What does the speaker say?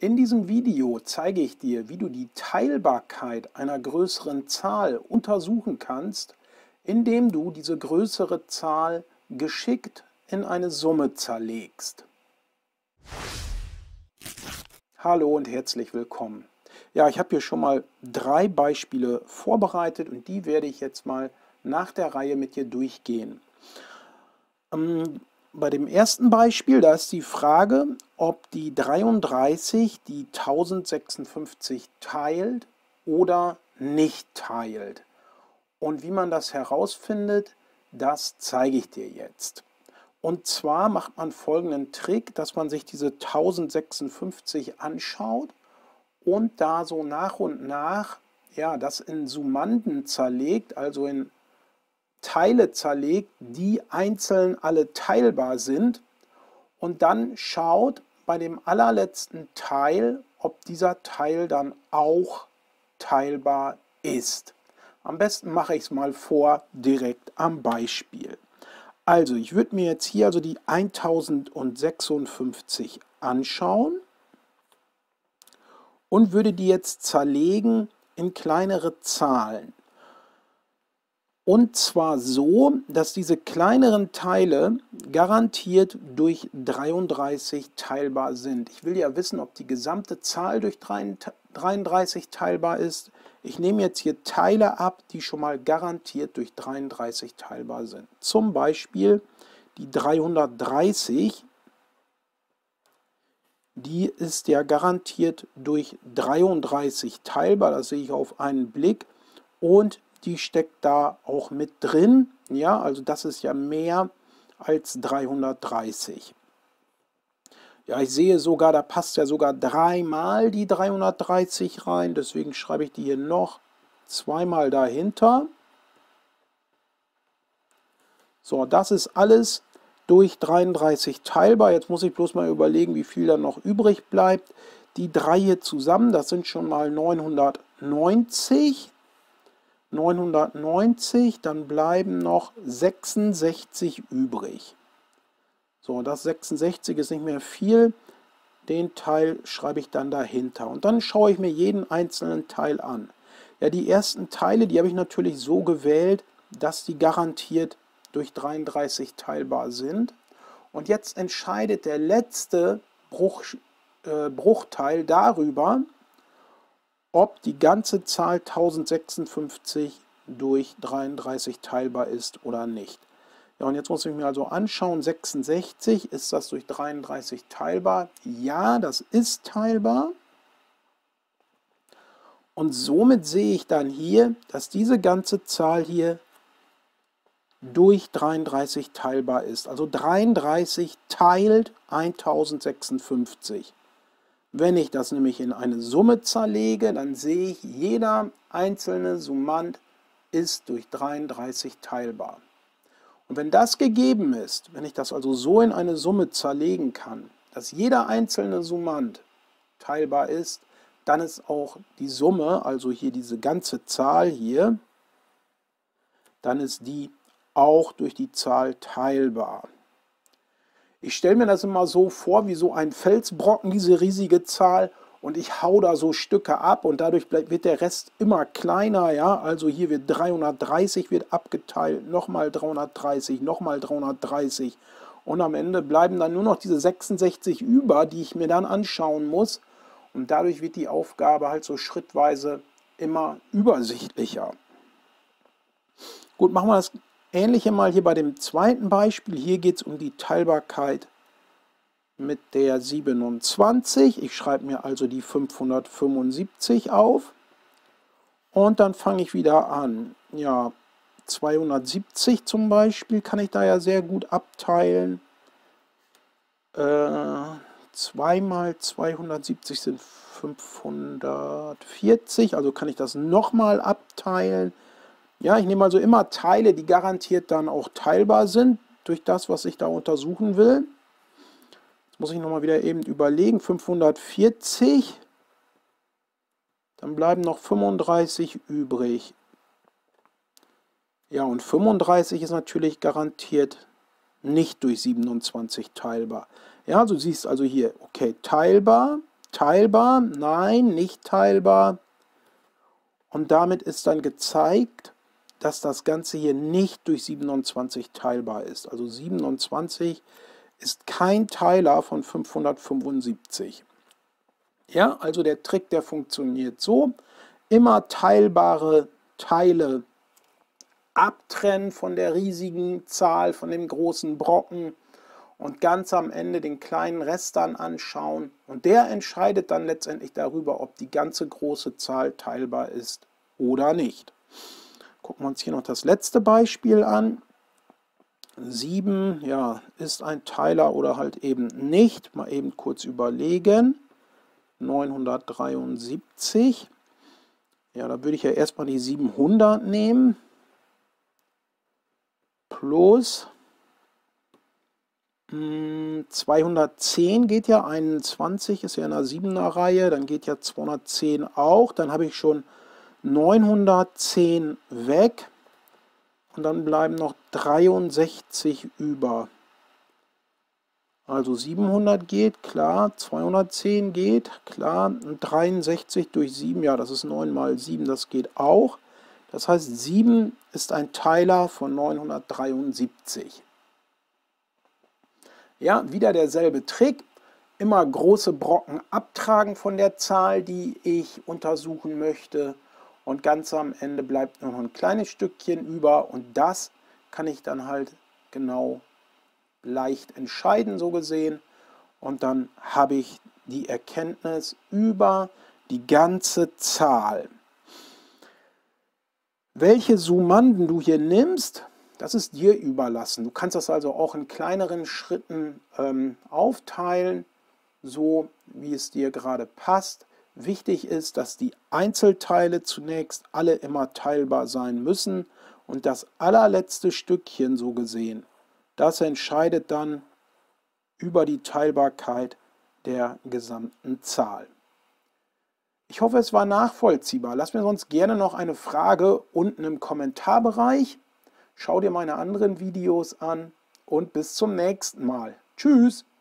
In diesem Video zeige ich dir, wie du die Teilbarkeit einer größeren Zahl untersuchen kannst, indem du diese größere Zahl geschickt in eine Summe zerlegst. Hallo und herzlich willkommen. Ja, ich habe hier schon mal 3 Beispiele vorbereitet und die werde ich jetzt mal nach der Reihe mit dir durchgehen. Bei dem ersten Beispiel, da ist die Frage, ob die 33 die 1056 teilt oder nicht teilt. Und wie man das herausfindet, das zeige ich dir jetzt. Und zwar macht man folgenden Trick, dass man sich diese 1056 anschaut und da so nach und nach das in Summanden zerlegt, also in Teile zerlegt, die einzeln alle teilbar sind, und dann schaut bei dem allerletzten Teil, ob dieser Teil dann auch teilbar ist. Am besten mache ich es mal vor, direkt am Beispiel. Also ich würde mir jetzt hier also die 1056 anschauen und würde die jetzt zerlegen in kleinere Zahlen. Und zwar so, dass diese kleineren Teile garantiert durch 33 teilbar sind. Ich will ja wissen, ob die gesamte Zahl durch 33 teilbar ist. Ich nehme jetzt hier Teile ab, die schon mal garantiert durch 33 teilbar sind. Zum Beispiel die 330, die ist ja garantiert durch 33 teilbar, das sehe ich auf einen Blick, und die steckt da auch mit drin, ja, also das ist ja mehr als 330. Ja, ich sehe sogar, da passt ja sogar 3-mal die 330 rein, deswegen schreibe ich die hier noch 2-mal dahinter. So, das ist alles durch 33 teilbar. Jetzt muss ich bloß mal überlegen, wie viel dann noch übrig bleibt. Die 3 hier zusammen, das sind schon mal 990. 990, dann bleiben noch 66 übrig. So, das 66 ist nicht mehr viel. Den Teil schreibe ich dann dahinter. Und dann schaue ich mir jeden einzelnen Teil an. Ja, die ersten Teile, die habe ich natürlich so gewählt, dass die garantiert durch 33 teilbar sind. Und jetzt entscheidet der letzte Bruchteil darüber, ob die ganze Zahl 1056 durch 33 teilbar ist oder nicht. Ja, und jetzt muss ich mir also anschauen, 66, ist das durch 33 teilbar? Ja, das ist teilbar. Und somit sehe ich dann hier, dass diese ganze Zahl hier durch 33 teilbar ist. Also 33 teilt 1056. Wenn ich das nämlich in eine Summe zerlege, dann sehe ich, jeder einzelne Summand ist durch 33 teilbar. Und wenn das gegeben ist, wenn ich das also so in eine Summe zerlegen kann, dass jeder einzelne Summand teilbar ist, dann ist auch die Summe, also hier diese ganze Zahl hier, dann ist die auch durch die Zahl teilbar. Ich stelle mir das immer so vor, wie so ein Felsbrocken, diese riesige Zahl, und ich hau da so Stücke ab und dadurch wird der Rest immer kleiner, ja, also hier wird 330 wird abgeteilt, nochmal 330, nochmal 330 und am Ende bleiben dann nur noch diese 66 über, die ich mir dann anschauen muss, und dadurch wird die Aufgabe halt so schrittweise immer übersichtlicher. Gut, machen wir das Ähnliche mal hier bei dem zweiten Beispiel. Hier geht es um die Teilbarkeit mit der 27. Ich schreibe mir also die 575 auf. Und dann fange ich wieder an. Ja, 270 zum Beispiel kann ich da ja sehr gut abteilen. 2 mal 270 sind 540. Also kann ich das nochmal abteilen. Ja, ich nehme also immer Teile, die garantiert dann auch teilbar sind durch das, was ich da untersuchen will. Jetzt muss ich nochmal wieder eben überlegen. 540, dann bleiben noch 35 übrig. Ja, und 35 ist natürlich garantiert nicht durch 27 teilbar. Ja, du siehst also hier, okay, teilbar, teilbar? Nein, nicht teilbar. Und damit ist dann gezeigt, dass das Ganze hier nicht durch 27 teilbar ist. Also 27 ist kein Teiler von 575. Ja, also der Trick, der funktioniert so. Immer teilbare Teile abtrennen von der riesigen Zahl, von dem großen Brocken und ganz am Ende den kleinen Rest dann anschauen. Und der entscheidet dann letztendlich darüber, ob die ganze große Zahl teilbar ist oder nicht. Gucken wir uns hier noch das letzte Beispiel an. 7, ja, ist ein Teiler oder halt eben nicht. Mal eben kurz überlegen. 973. Ja, da würde ich ja erstmal die 700 nehmen. Plus 210 geht ja, 21 ist ja in der 7er Reihe, dann geht ja 210 auch. Dann habe ich schon 910 weg und dann bleiben noch 63 über. Also 700 geht, klar, 210 geht, klar, und 63 durch 7, ja, das ist 9 mal 7, das geht auch. Das heißt, 7 ist ein Teiler von 973. Ja, wieder derselbe Trick. Immer große Brocken abtragen von der Zahl, die ich untersuchen möchte. Und ganz am Ende bleibt noch ein kleines Stückchen über. Und das kann ich dann halt genau leicht entscheiden, so gesehen. Und dann habe ich die Erkenntnis über die ganze Zahl. Welche Summanden du hier nimmst, das ist dir überlassen. Du kannst das also auch in kleineren Schritten aufteilen, so wie es dir gerade passt. Wichtig ist, dass die Einzelteile zunächst alle immer teilbar sein müssen und das allerletzte Stückchen, so gesehen, das entscheidet dann über die Teilbarkeit der gesamten Zahl. Ich hoffe, es war nachvollziehbar. Lass mir sonst gerne noch eine Frage unten im Kommentarbereich. Schau dir meine anderen Videos an und bis zum nächsten Mal. Tschüss!